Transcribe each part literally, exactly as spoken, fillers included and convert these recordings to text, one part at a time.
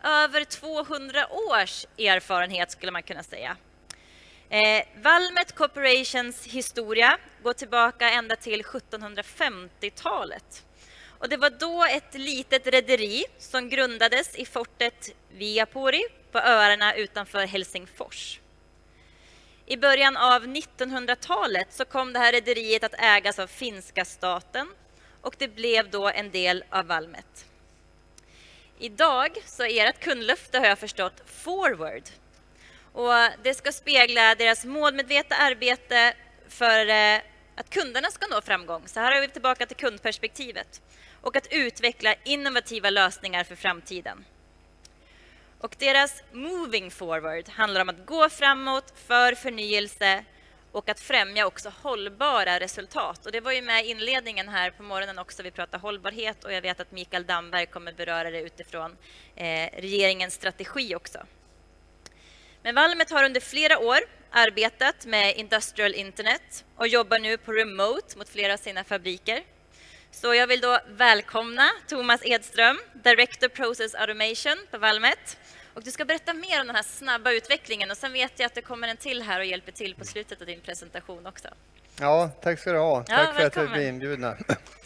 över tvåhundra års erfarenhet skulle man kunna säga. Eh, Valmet Corporations historia går tillbaka ända till sjuttonhundrafemtiotalet. Och det var då ett litet rederi som grundades i fortet Viapuri på öarna utanför Helsingfors. I början av nittonhundratalet så kom det här rederiet att ägas av finska staten och det blev då en del av Valmet. Idag så är ert kundlöfte, har jag förstått, Forward. Och det ska spegla deras målmedvetna arbete för att kunderna ska nå framgång. Så här är vi tillbaka till kundperspektivet. Och att utveckla innovativa lösningar för framtiden. Och deras Moving Forward handlar om att gå framåt för förnyelse och att främja också hållbara resultat. Och det var ju med i inledningen här på morgonen också, vi pratar hållbarhet och jag vet att Mikael Damberg kommer beröra det utifrån eh, regeringens strategi också. Men Valmet har under flera år arbetat med Industrial Internet och jobbar nu på remote mot flera av sina fabriker. Så jag vill då välkomna Thomas Edström, Director Process Automation på Valmet. Och du ska berätta mer om den här snabba utvecklingen och sen vet jag att det kommer en till här och hjälper till på slutet av din presentation också. Ja, tack ska du ha. Ja, tack för välkommen. att vi blev inbjudna.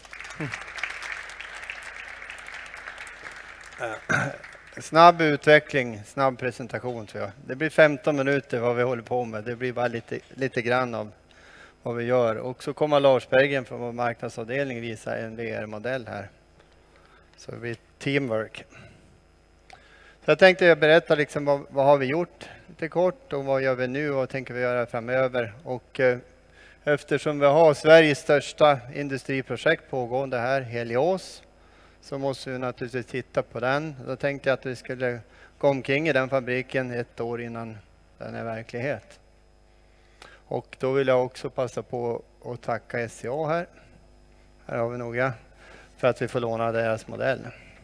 Snabb utveckling, snabb presentation tror jag. Det blir femton minuter vad vi håller på med. Det blir bara lite, lite grann av vad vi gör. Och så kommer Lars Bergen från vår marknadsavdelning visa en V R-modell här. Så det blir teamwork. Så jag tänkte berätta liksom vad, vad har vi gjort lite kort och vad gör vi nu och vad tänker vi göra framöver. Och eh, eftersom vi har Sveriges största industriprojekt pågående här, Helios, så måste vi naturligtvis titta på den. Då tänkte jag att vi skulle gå omkring i den fabriken ett år innan den är verklighet. Och då vill jag också passa på att tacka S C A här. Här har vi några för att vi får låna deras modell.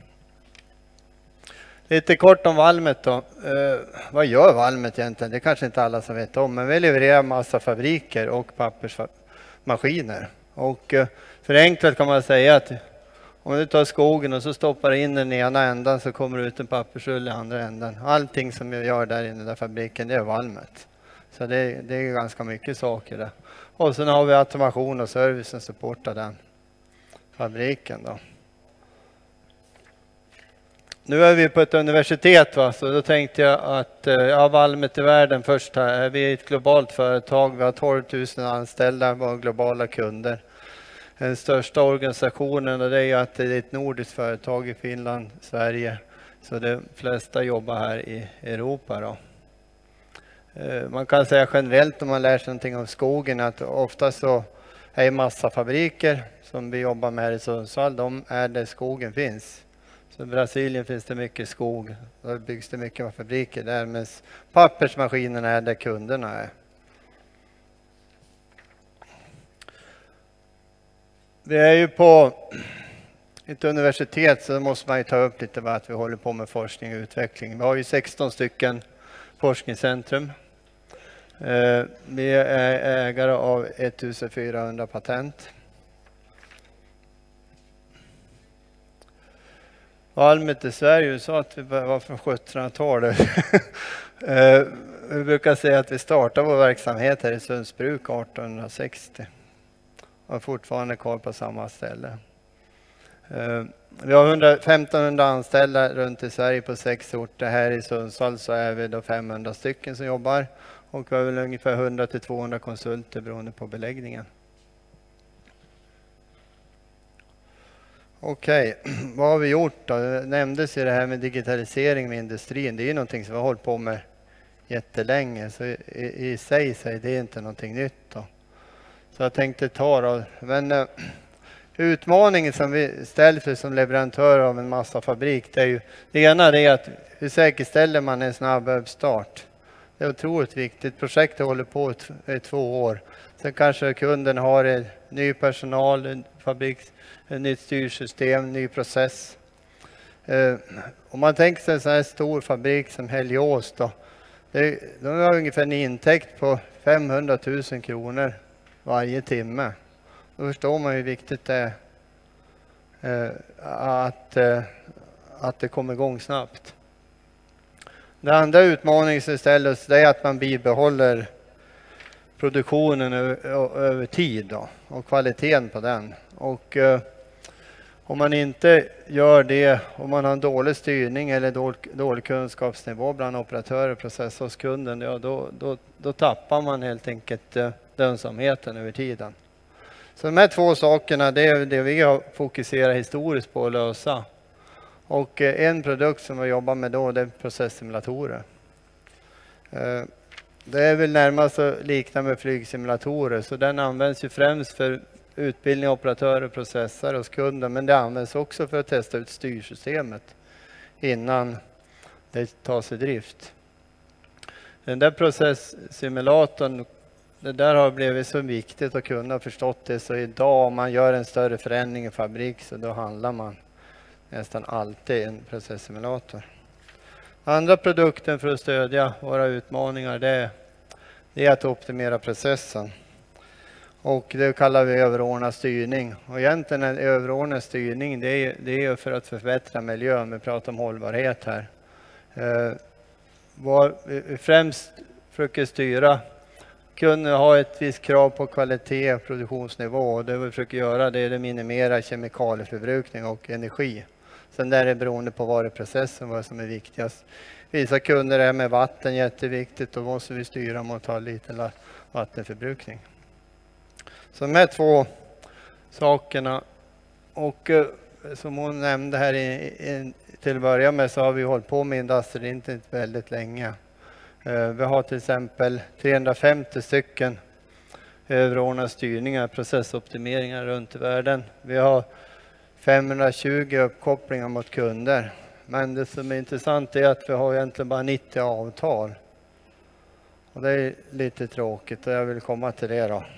Lite kort om Valmet då. Eh, vad gör Valmet egentligen? Det är kanske inte alla som vet om. Men vi levererar massa fabriker och pappersmaskiner. Och eh, förenklat kan man säga att om du tar skogen och så stoppar in den i ena ändan så kommer det ut en pappersrulle i andra ändan. Allting som jag gör där i den där fabriken, det är Valmet. Så det, det är ganska mycket saker där. Och sen har vi automation och service som supportar den fabriken då. Nu är vi på ett universitet va, så då tänkte jag att ja, Valmet i världen först här. Vi är ett globalt företag, vi har tolv tusen anställda, vi har globala kunder. Den största organisationen och det är att det är ett nordiskt företag i Finland, Sverige. Så de flesta jobbar här i Europa då. Man kan säga generellt om man lär sig någonting om skogen att ofta så är massa fabriker som vi jobbar med här i Sundsvall, de är där skogen finns. Så i Brasilien finns det mycket skog, då byggs det mycket fabriker där, men pappersmaskinerna är där kunderna är. Vi är ju på ett universitet så måste man ju ta upp lite vad att vi håller på med forskning och utveckling. Vi har ju sexton stycken forskningscentrum. Vi är ägare av ettusendfyrahundra patent. Valmet i Sverige sa att vi var från sjuttonhundratalet. Vi brukar säga att vi startade vår verksamhet här i Sundsbruk artonhundrasextio. Och är fortfarande kvar på samma ställe. Vi har femtonhundra anställda runt i Sverige på sex orter. Här i Sundsvall så är vi då femhundra stycken som jobbar. Och vi har väl ungefär hundra till tvåhundra konsulter beroende på beläggningen. Okej, okay. Vad har vi gjort då? Det nämndes ju det här med digitalisering med industrin. Det är ju någonting som vi har hållit på med jättelänge. Så i, i sig så är det inte någonting nytt då. Så jag tänkte ta då. Men uh, utmaningen som vi ställer för som leverantör av en massa fabrik. Det är ju, det ena är att hur säkerställer man en snabb uppstart? Det är otroligt viktigt. Projektet håller på i två år. Sen kanske kunden har en ny personal, en fabrik, ett nytt styrsystem, ny process. Eh, om man tänker sig en sån här stor fabrik som Helios då. Det, de har ungefär en intäkt på femhundratusen kronor varje timme. Då förstår man hur viktigt det är eh, att, eh, att det kommer igång snabbt. Det andra utmaningen som ställs det är att man bibehåller produktionen över, över tid då, och kvaliteten på den. Och eh, om man inte gör det, om man har en dålig styrning eller dålig, dålig kunskapsnivå bland operatörer, processer och kunden, ja, då, då, då tappar man helt enkelt eh, lönsamheten över tiden. Så de här två sakerna, det är det vi har fokuserat historiskt på att lösa. Och eh, en produkt som vi jobbar med då, det är processsimulatorer. Eh, det är väl närmast att likna med flygsimulatorer, så den används ju främst för utbildning av operatörer, processer hos kunden, men det används också för att testa ut styrsystemet innan det tas i drift. Den där processsimulatorn, det där har blivit så viktigt att kunna förstått det, så idag om man gör en större förändring i fabrik så då handlar man nästan alltid en processsimulator. Andra produkten för att stödja våra utmaningar det är, det är att optimera processen. Och det kallar vi överordnad styrning. Och egentligen en överordnad styrning det är, det är för att förbättra miljön. Vi pratar om hållbarhet här. Eh, var, vi främst försöker styra, kunna ha ett visst krav på kvalitet och produktionsnivå. Och det vi försöker göra det är att minimera kemikalieförbrukning och energi. Sen där är det beroende på varuprocessen vad som är viktigast. Vissa kunder är med vatten jätteviktigt, då måste vi styra mot att ha lite vattenförbrukning. Så de här två sakerna, och eh, som hon nämnde här i, i, till att börja med så har vi hållit på med Industrial Internet väldigt länge. Eh, vi har till exempel trehundrafemtio stycken överordnade styrningar, processoptimeringar runt i världen. Vi har femhundratjugo uppkopplingar mot kunder. Men det som är intressant är att vi har egentligen bara nittio avtal. Och det är lite tråkigt och jag vill komma till det då.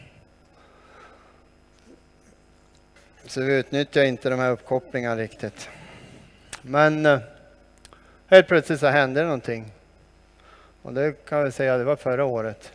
Så vi utnyttjar inte de här uppkopplingarna riktigt. Men eh, helt plötsligt så hände det någonting. Och det kan vi säga det var förra året.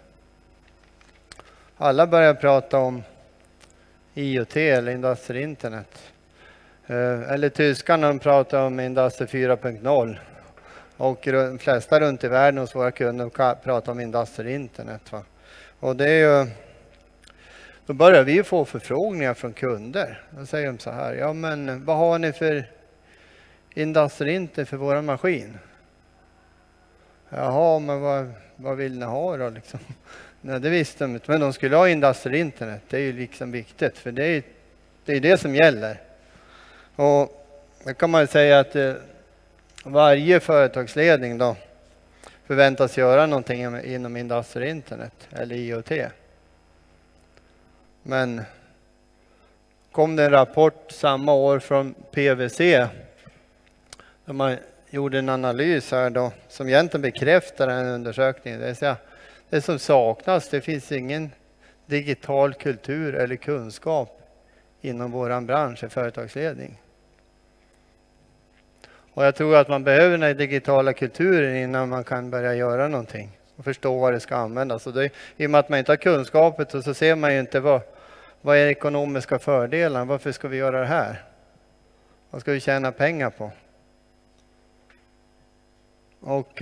Alla började prata om I O T eller Industrial Internet. Eh, eller tyskarna de pratar om Industri fyra punkt noll. Och de flesta runt i världen hos våra kunder pratar om Industrial Internet. Va? Och det är ju... Då börjar vi få förfrågningar från kunder. Då säger de så här, ja men vad har ni för Industrial Internet för våra maskin? Jaha, men vad, vad vill ni ha då liksom? Nej, det visste de inte, men de skulle ha Industrial Internet. Det är ju liksom viktigt, för det är det, är det som gäller. Och då kan man säga att eh, varje företagsledning då förväntas göra någonting inom Industrial Internet eller I O T. Men kom det en rapport samma år från P W C där man gjorde en analys här då som egentligen bekräftar den undersökningen. Det vill säga, det som saknas, det finns ingen digital kultur eller kunskap inom våran bransch i företagsledning. Och jag tror att man behöver den digitala kulturen innan man kan börja göra någonting och förstå vad det ska användas. Och det, i och med att man inte har kunskapet så ser man ju inte vad, vad är ekonomiska fördelar. Varför ska vi göra det här? Vad ska vi tjäna pengar på? Och,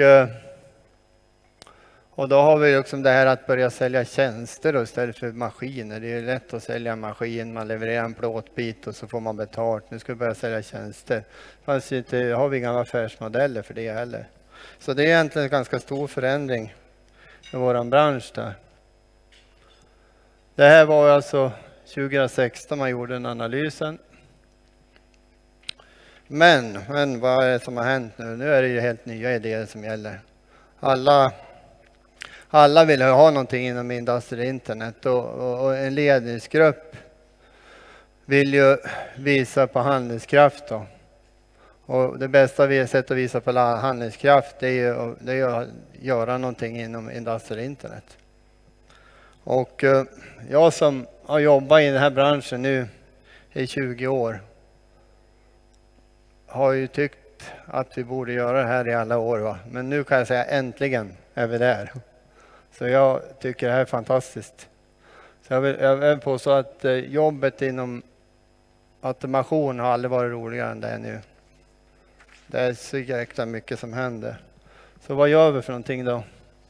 och då har vi liksom det här att börja sälja tjänster då, istället för maskiner. Det är lätt att sälja en maskin, man levererar en plåtbit och så får man betalt. Nu ska vi börja sälja tjänster. Fast inte har vi inga affärsmodeller för det heller. Så det är egentligen en ganska stor förändring i våran bransch där. Det här var alltså tjugohundrasexton man gjorde den analysen. Men, men vad är det som har hänt nu? Nu är det ju helt nya idéer som gäller. Alla, alla vill ha någonting inom Industrial Internet och, och, och en ledningsgrupp vill ju visa på handlingskraft då. Och det bästa sättet att visa på handlingskraft det är ju det är att göra någonting inom Industrial Internet. Och eh, jag som har jobbat i den här branschen nu i tjugo år har ju tyckt att vi borde göra det här i alla år. Va? Men nu kan jag säga äntligen är vi där. Så jag tycker det här är fantastiskt. Så jag vill, jag vill påstå att eh, jobbet inom automation har aldrig varit roligare än det är nu. Det är så jäkla mycket som händer. Så vad gör vi för någonting då?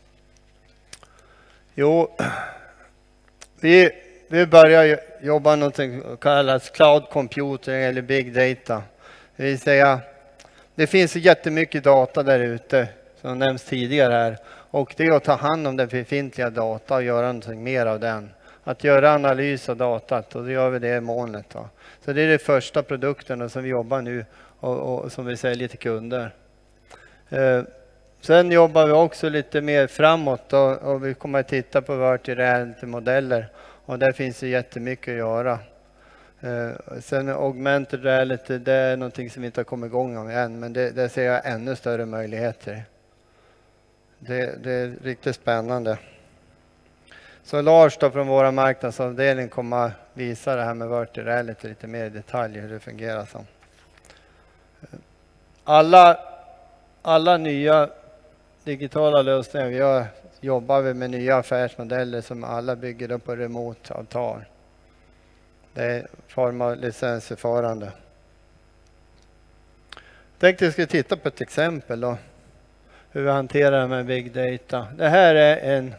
Jo, vi, vi börjar jobba något som kallas cloud computing eller big data. Det vill säga, det finns jättemycket data där ute som nämns tidigare här. Och det är att ta hand om den befintliga data och göra någonting mer av den. Att göra analys av datat, och då gör vi det i molnet. Då. Så det är de första produkterna som vi jobbar nu och, och som vi säljer till kunder. Eh, sen jobbar vi också lite mer framåt då, och vi kommer att titta på virtual reality-modeller. Och där finns det jättemycket att göra. Eh, sen augmented reality, det är någonting som vi inte har kommit igång med än, men det, det ser jag ännu större möjligheter. Det, det är riktigt spännande. Så Lars då från våra marknadsavdelning kommer att visa det här med virtual reality lite mer i detalj hur det fungerar som. Alla, alla nya digitala lösningar vi gör jobbar vi med nya affärsmodeller som alla bygger upp på remote-avtal. Det är form av licensförfarande. Jag tänkte att jag skulle titta på ett exempel då. Hur vi hanterar det med big data. Det här är en,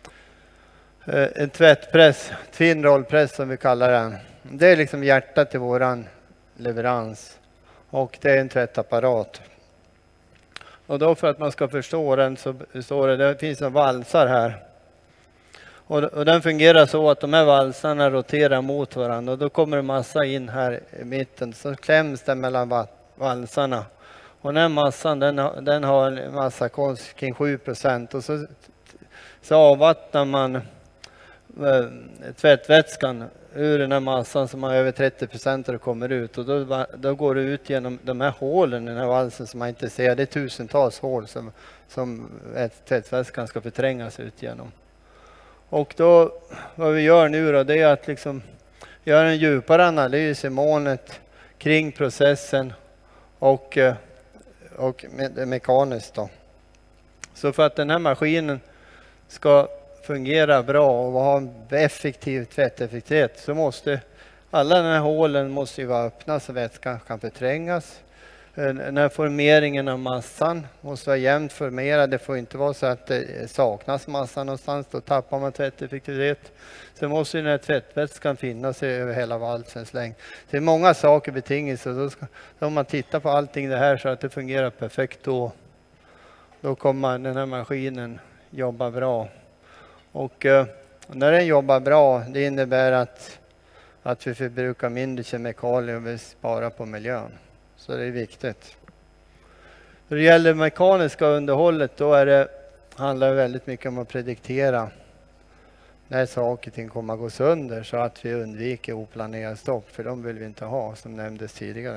en tvättpress, twin rollpress som vi kallar den. Det är liksom hjärtat i våran leverans. Och det är en tvättapparat. Och då för att man ska förstå den så står det, det finns en valsar här. Och, och den fungerar så att de här valsarna roterar mot varandra. Och då kommer det massa in här i mitten. Så kläms den mellan valsarna. Och den här massan den, den har en massa konst kring sju procent. Och så, så avvattnar man äh, tvättvätskan ur den här massan som har över trettio procent och kommer ut. Och då, då går det ut genom de här hålen i den här valsen som man inte ser. Det är tusentals hål som, som tvättvätskan ska förträngas ut genom. Och då, vad vi gör nu då, det är att liksom göra en djupare analys i molnet kring processen och, och me- mekaniskt då. Så för att den här maskinen ska fungera bra och ha en effektiv tvätteffektivitet så måste alla de här hålen måste ju vara öppna så vätskan kan förträngas. Den här formeringen av massan måste vara jämnt formerad. Det får inte vara så att det saknas massa någonstans. Då tappar man tvätteffektivitet. Så måste den här tvättvätskan finnas över hela valsens längd. Det är många saker betingelser. Då ska, då om man tittar på allting det här så att det fungerar perfekt då. Då kommer den här maskinen jobba bra. Och eh, när den jobbar bra det innebär att, att vi förbrukar mindre kemikalier och vi sparar på miljön. Så det är viktigt. När det gäller mekaniska underhållet då är det, handlar det väldigt mycket om att prediktera när saker och ting kommer att gå sönder så att vi undviker oplanerade stopp. För de vill vi inte ha som nämndes tidigare.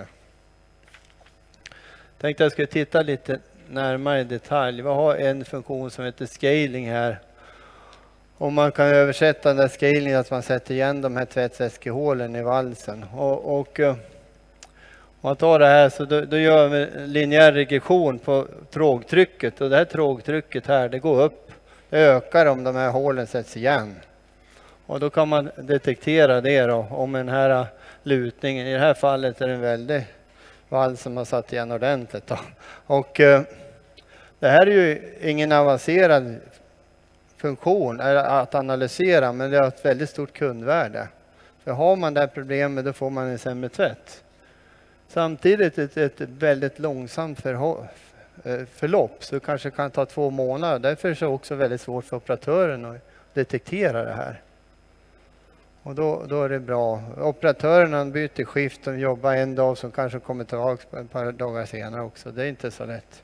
Jag tänkte jag skulle titta lite närmare i detalj. Vi har en funktion som heter scaling här. Och man kan översätta den där scalingen att man sätter igen de här tvättvätskehålen i valsen. Och, och om man tar det här så då, då gör vi linjär regression på trågtrycket. Och det här trågtrycket här det går upp. Det ökar om de här hålen sätts igen. Och då kan man detektera det då om den här lutningen. I det här fallet är det en väldig vals som har satt igen ordentligt då. Och eh, det här är ju ingen avancerad funktion att analysera, men det har ett väldigt stort kundvärde. För har man det här problemet då får man en sämre tvätt. Samtidigt ett, ett väldigt långsamt förho- förlopp så kanske kan ta två månader. Därför är det också väldigt svårt för operatören att detektera det här. Och då, då är det bra. Operatörerna byter skift och jobbar en dag som kanske kommer tillbaka ett par dagar senare också. Det är inte så lätt.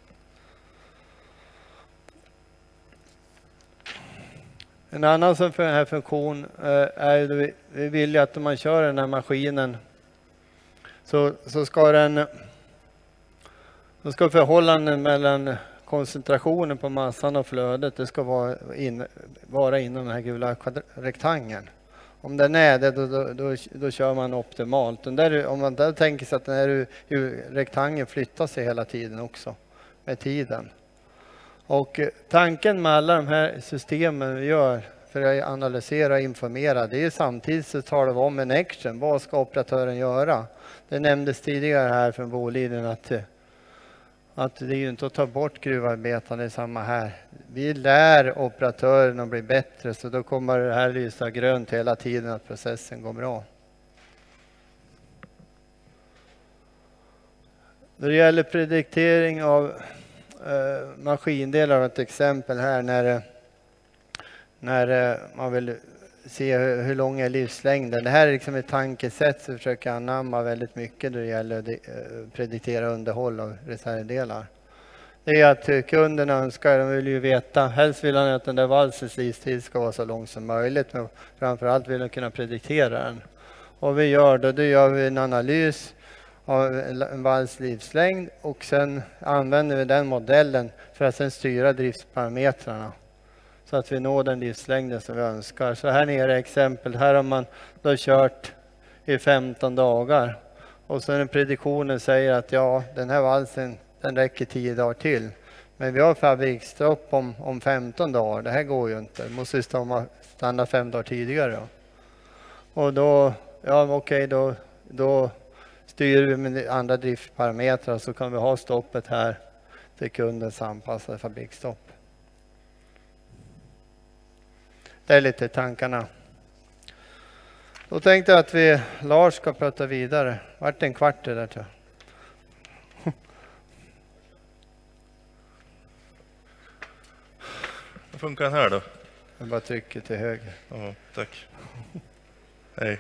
En annan sån för den här funktion är att vi vill att om man kör den här maskinen så, så ska den så ska förhållanden mellan koncentrationen på massan och flödet det ska vara, in, vara inom den här gula rektangeln. Om den är det då, då, då, då kör man optimalt. Och där, om man där tänker sig att den här rektangeln flyttar sig hela tiden också med tiden. Och tanken med alla de här systemen vi gör för att analysera och informera det är samtidigt så talar vi om en action. Vad ska operatören göra? Det nämndes tidigare här från Boliden att Att det är ju inte att ta bort gruvarbetarna, det är samma här. Vi lär operatören att bli bättre, så då kommer det här lysa grönt hela tiden att processen går bra. När det gäller prediktering av eh, maskindelar, ett exempel här när, när eh, man vill se hur, hur lång är livslängden. Det här är liksom ett tankesätt som försöker anamma väldigt mycket när det gäller att eh, prediktera underhåll av reservdelar. Det är att kunderna önskar, de vill ju veta, helst vill han att den där valsens livstid ska vara så lång som möjligt, men framförallt vill de kunna prediktera den. Och vi gör då, då gör vi en analys av en vals livslängd och sen använder vi den modellen för att sen styra driftsparametrarna så att vi når den livslängden som vi önskar. Så här nere är exempel, här har man då kört i femton dagar och sen prediktionen säger att ja, den här valsen den räcker tio dagar till. Men vi har fabriksstopp om, om femton dagar, det här går ju inte, det måste stanna, stanna fem dagar tidigare. Då. Och då, ja okej okay, då, då styr vi med andra driftparametrar så kan vi ha stoppet här till kundens anpassade fabriksstopp. Det är lite tankarna. Då tänkte jag att vi, Lars ska prata vidare. Vart en kvart det där tror jag. Hur funkar den här då? Jag bara trycker till höger. Ja, tack. Hej.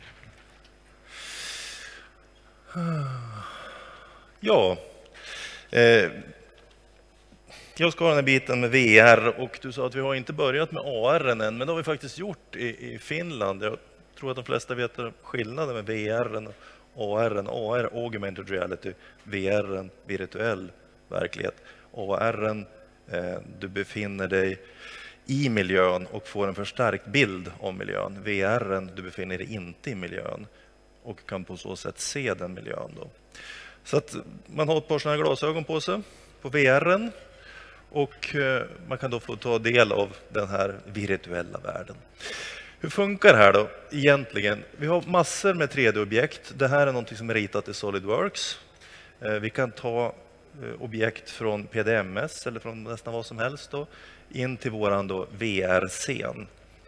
Ja, eh, jag ska ha den här biten med V R och du sa att vi har inte börjat med A R än, men det har vi faktiskt gjort i, i Finland. Jag tror att de flesta vet skillnaden med V R och A R. A R, augmented reality, V R, virtuell verklighet. A R, eh, du befinner dig i miljön och får en förstärkt bild av miljön. V R, du befinner dig inte i miljön och kan på så sätt se den miljön. Då. Så att man har ett par sådana här glasögon på sig på V R och man kan då få ta del av den här virtuella världen. Hur funkar det här då egentligen? Vi har massor med tre D-objekt. Det här är något som är ritat i SolidWorks. Vi kan ta objekt från P D M S eller från nästan vad som helst då, in till våran då V R-scen.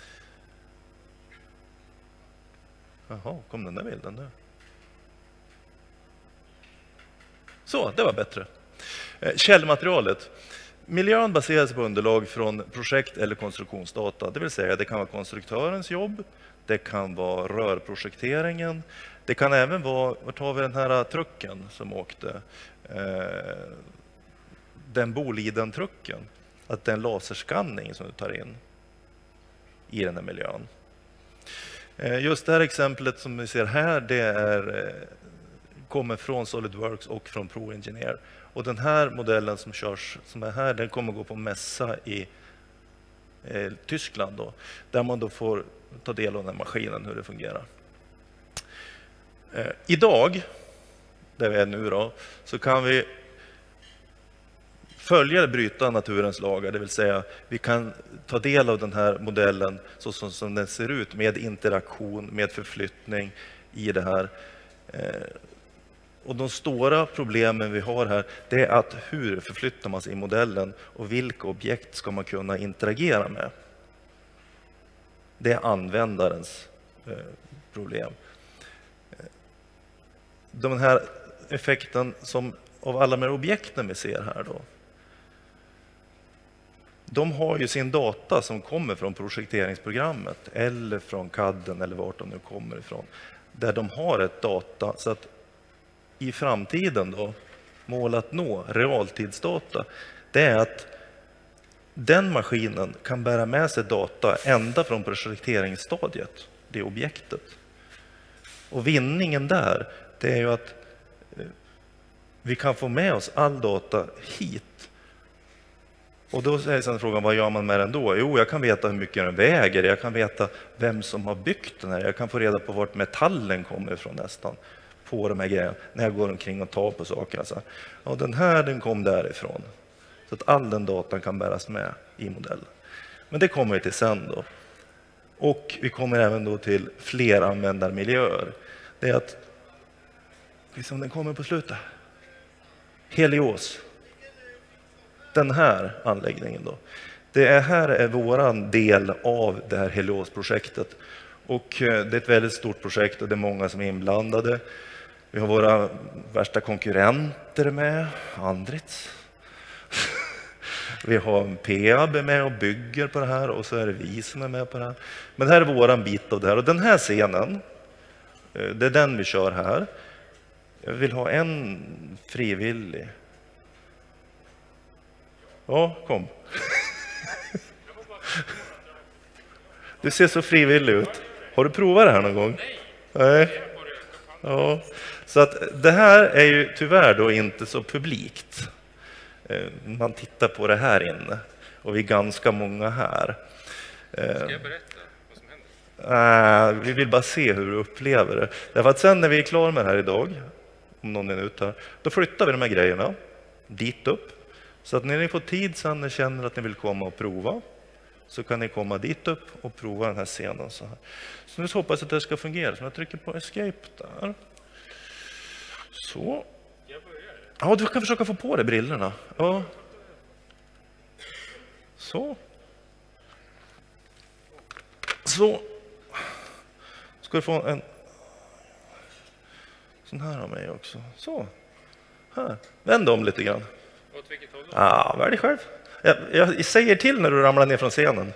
Jaha, kom den där bilden där. Så, det var bättre. Källmaterialet. Miljön baseras på underlag från projekt- eller konstruktionsdata. Det vill säga, det kan vara konstruktörens jobb, det kan vara rörprojekteringen, det kan även vara, vart har vi den här trucken som åkte? Eh, den Boliden-trucken. Att det är en laserskanning som du tar in i den här miljön. Just det här exemplet som vi ser här, det är, kommer från SolidWorks och från ProEngineer. Och den här modellen som körs, som är här, den kommer gå på mässa i eh, Tyskland då, där man då får ta del av den här maskinen, hur det fungerar. Eh, idag, där vi är nu då, så kan vi följa eller bryta naturens lagar, det vill säga vi kan ta del av den här modellen så som, som den ser ut med interaktion, med förflyttning i det här. Eh, och de stora problemen vi har här, det är att hur förflyttar man sig i modellen och vilka objekt ska man kunna interagera med? Det är användarens eh, problem. Den här effekten som av alla de här objekten vi ser här då, de har ju sin data som kommer från projekteringsprogrammet eller från C A D eller vart de nu kommer ifrån. Där de har ett data så att i framtiden då, mål att nå realtidsdata, det är att den maskinen kan bära med sig data ända från projekteringsstadiet, det objektet. Och vinningen där, det är ju att vi kan få med oss all data hit. Och då är sedan frågan, vad gör man med den då? Jo, jag kan veta hur mycket den väger, jag kan veta vem som har byggt den här, jag kan få reda på vart metallen kommer ifrån nästan på de här grejerna, när jag går omkring och tar på sakerna. Så, ja, den här den kom därifrån. Så att all den datan kan bäras med i modellen. Men det kommer vi till sen då. Och vi kommer även då till fler användarmiljöer. Det är att, liksom den kommer på slutet. Helios. den här anläggningen då. Det är, här är våran del av det här Helios-projektet. Och det är ett väldigt stort projekt och det är många som är inblandade. Vi har våra värsta konkurrenter med, Andritz. Vi har P A B med och bygger på det här och så är det vi som är med på det här. Men det här är våran bit av det här. Och den här scenen, det är den vi kör här. Jag vill ha en frivillig. Ja, kom. Du ser så frivillig ut. Har du provat det här någon gång? Nej. Ja. Så att det här är ju tyvärr då inte så publikt. Man tittar på det här inne och vi är ganska många här. Ska jag berätta vad som händer? Äh, vi vill bara se hur du upplever det. Därför att sen när vi är klara med det här idag, om någon minut här, då flyttar vi de här grejerna dit upp. Så att när ni får tid sen och känner att ni vill komma och prova, så kan ni komma dit upp och prova den här scenen så här. Så nu hoppas jag att det ska fungera. Så jag trycker på escape där. Så. Ja, du kan försöka få på dig brillorna. Ja. Så. Så. Ska du få en sån här av mig också. Så. Här. Vänd om lite grann. Åt vilket håll då? Ja, välj själv. Jag, jag säger till när du ramlar ner från scenen.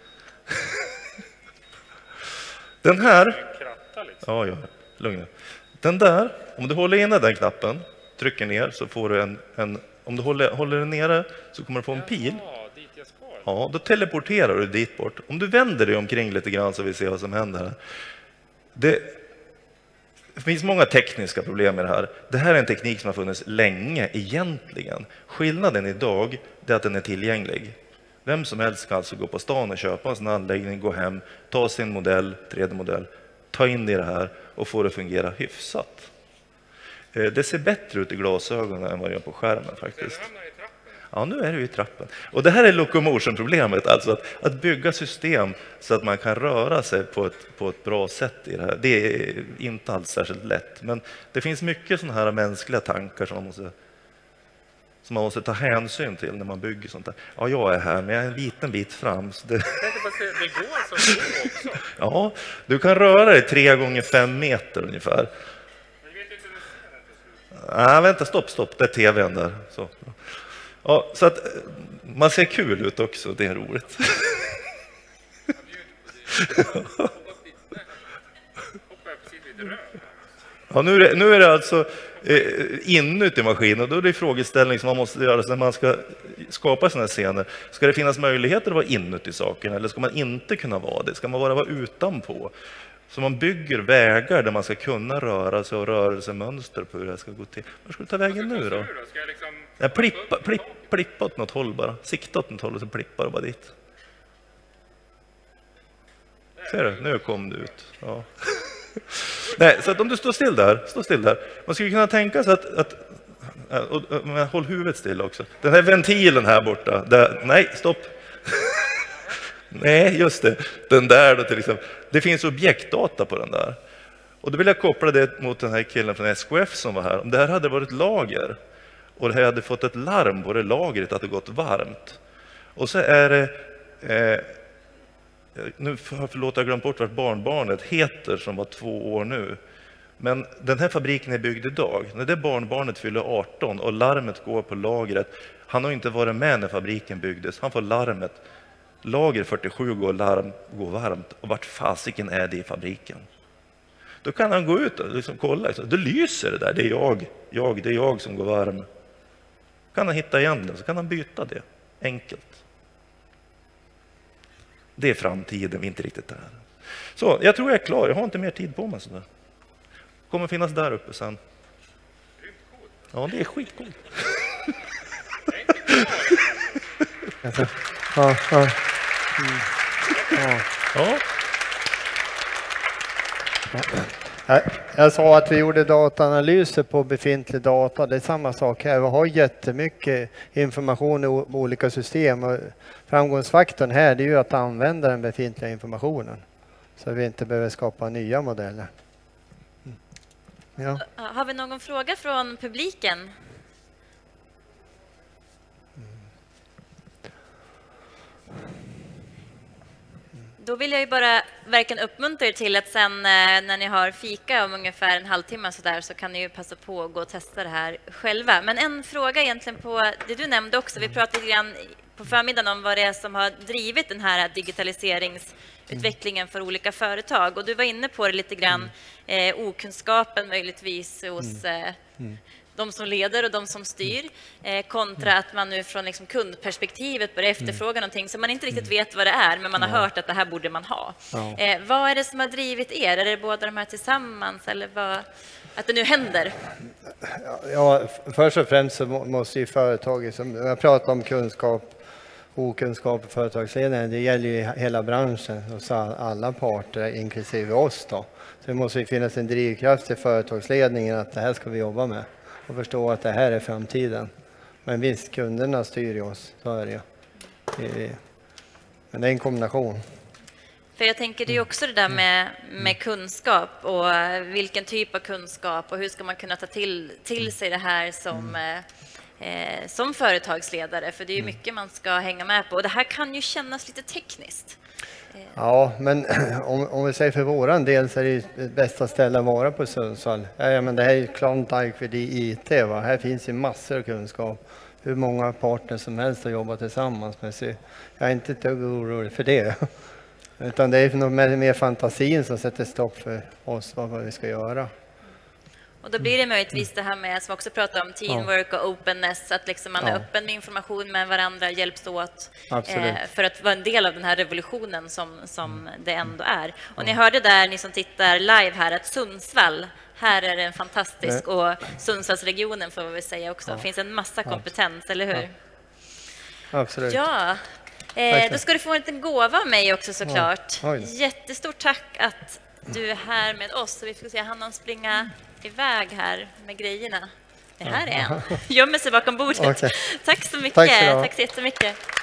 Den här. Kratta liksom. Ja, ja. Lugn. Den där, om du håller inne den knappen, trycker ner så får du en, en om du håller, håller den nere så kommer du få en pil. Ja, dit jag ska. Ja, då teleporterar du dit bort. Om du vänder dig omkring lite grann så vi ser vad som händer här. Det, det finns många tekniska problem med det här. Det här är en teknik som har funnits länge egentligen. Skillnaden idag är att den är tillgänglig. Vem som helst kan alltså gå på stan och köpa en sån anläggning, gå hem, ta sin modell, tre D-modell, ta in i det här och få det att fungera hyfsat. Det ser bättre ut i glasögonen än vad det gör på skärmen faktiskt. Den hamnar i trappen. Ja, nu är det ju i trappen. Och det här är locomotion-problemet, alltså att, att bygga system så att man kan röra sig på ett, på ett bra sätt i det här. Det är inte alls särskilt lätt, men det finns mycket sådana här mänskliga tankar som man måste, som man måste ta hänsyn till när man bygger sånt där. Ja, jag är här, men jag är en liten bit fram. Så det... Jag tänkte bara säga, det går alltså att gå också. Ja, du kan röra dig tre gånger fem meter ungefär. Men jag vet inte när scenen till slut. Nej, vänta, stopp, stopp, det är tvn där. Så. Ja, så att man ser kul ut också, det är roligt. Hoppar jag precis lite rör. Ja, nu, är det, nu är det alltså eh, inuti maskinen. Då är det frågeställning som man måste göra när man ska skapa sådana här scener. Ska det finnas möjligheter att vara inuti saken eller ska man inte kunna vara det? Ska man bara vara utanpå? Så man bygger vägar där man ska kunna röra sig och rörelsemönster på hur det ska gå till. Var ska du ta vägen nu då? Ska jag liksom... Ja, plippa, plipp, plippa åt något håll bara. Sikta åt något håll och så plippar du bara dit. Ser du? Nu kom du ut. Ja. Nej, så att om du står still där, stå still där. Man skulle kunna tänka sig att, att och, och, men håll huvudet still också. Den här ventilen här borta. Där, nej, stopp. Nej, just det. Den där då till exempel. Det finns objektdata på den där. Och då vill jag koppla det mot den här killen från S K F som var här. Om det här hade varit lager och det här hade fått ett larm på det lagret att det gått varmt. Och så är det... Eh, nu förlåt, jag glömt bort vart barnbarnet heter som var två år nu. Men den här fabriken är byggd idag. När det barnbarnet fyller arton och larmet går på lagret. Han har inte varit med när fabriken byggdes. Han får larmet. Lager fyrtiosju går larm, går varmt. Och vart fasiken är det i fabriken? Då kan han gå ut och liksom kolla. Det lyser det där. Det är jag. jag. Det är jag som går varm. Kan han hitta igen det så kan han byta det. Enkelt. Det är framtiden, vi är inte riktigt där. Så, jag tror jag är klar. Jag har inte mer tid på mig. Så där. Kommer finnas där uppe sen. Ja, det är skitcoolt. Alltså, ja, ja. Mm. Ja. Ja. Jag, jag sa att vi gjorde dataanalyser på befintlig data. Det är samma sak här. Vi har jättemycket information i olika system. Och framgångsfaktorn här är ju att använda den befintliga informationen. Så vi inte behöver skapa nya modeller. Mm. Ja. Har vi någon fråga från publiken? Då vill jag ju bara verkligen uppmuntra er till att sen eh, när ni har fika om ungefär en halvtimme så där, så kan ni ju passa på att gå och testa det här själva. Men en fråga egentligen på det du nämnde också. Vi pratade lite grann på förmiddagen om vad det är som har drivit den här digitaliseringsutvecklingen för olika företag. Och du var inne på det lite grann, eh, okunskapen möjligtvis hos eh, de som leder och de som styr, eh, kontra att man nu från liksom kundperspektivet börjar efterfråga någonting som man inte riktigt vet vad det är, men man har hört att det här borde man ha. Ja. Eh, vad är det som har drivit er? Är det båda de här tillsammans eller vad, att det nu händer? Ja, först och främst så måste ju företaget, som jag pratar om kunskap, okunskap och företagsledning, det gäller ju hela branschen och alla parter, inklusive oss då. Så det måste ju finnas en drivkraft till företagsledningen att det här ska vi jobba med och förstå att det här är framtiden. Men visst, kunderna styr ju oss, så är det ju. Men det är en kombination. För jag tänker det är också det där med, med kunskap och vilken typ av kunskap och hur ska man kunna ta till, till sig det här som, eh, som företagsledare. För det är ju mycket man ska hänga med på och det här kan ju kännas lite tekniskt. Ja, men om, om vi säger för våran del så är det det bästa stället att vara på Sundsvall. Ja, men det här är ju Klondike för I T. Va? Här finns ju massor av kunskap. Hur många partners som helst att jobba tillsammans med. Så jag är inte ett dugg orolig för det. Utan det är nog mer, mer fantasin som sätter stopp för oss vad vi ska göra. Och då blir det möjligtvis det här med, som också pratar om teamwork och openness, att liksom man är Ja. öppen med information med varandra, hjälps åt Absolut. eh, för att vara en del av den här revolutionen som, som det ändå är. Och ni hörde där, ni som tittar live här, att Sundsvall, här är det en fantastisk, och Sundsvallsregionen får vi säga också, det finns en massa kompetens, eller hur? Absolut. Ja, eh, då ska du få en liten gåva av mig också såklart. Ja. Oj. Jättestort tack att du är här med oss. Så vi får se, han han springa iväg här med grejerna. Det här är han. Gömmer sig bakom bordet. Okej. Tack så mycket. Tack så du ha. Tack så jättemycket.